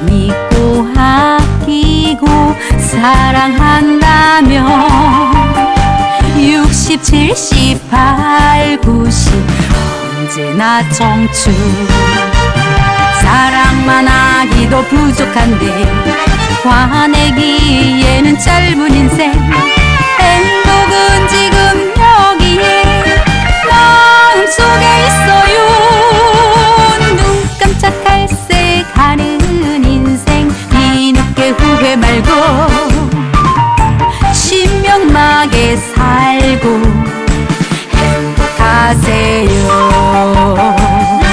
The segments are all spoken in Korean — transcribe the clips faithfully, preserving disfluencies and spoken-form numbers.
믿고 아끼고 사랑한다면 육십, 칠십, 팔, 구십 언제나 청춘. 사랑만 하기도 부족한데 화내기에는 짧은 인생. 행복은 지금 여기에 마음속에 있어요. 눈 깜짝할 새 가는 인생 뒤늦게 후회 말고 신명나게 살고 행복하세요.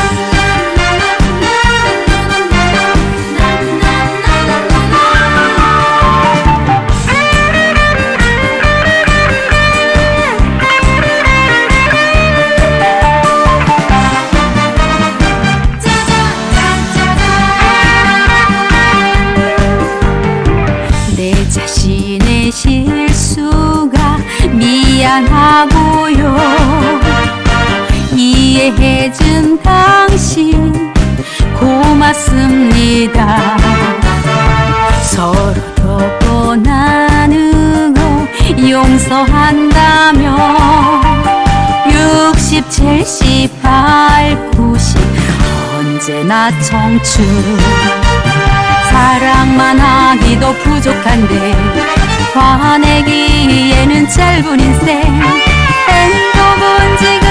자신의 실수가 미안하고요. 이해해준 당신 고맙습니다. 서로 덮고 나누고 용서한다면 육십, 칠십, 팔, 구십 언제나 청춘. 사랑만 하기도 부족한데 화내기에는 짧은 인생. 행복은 지금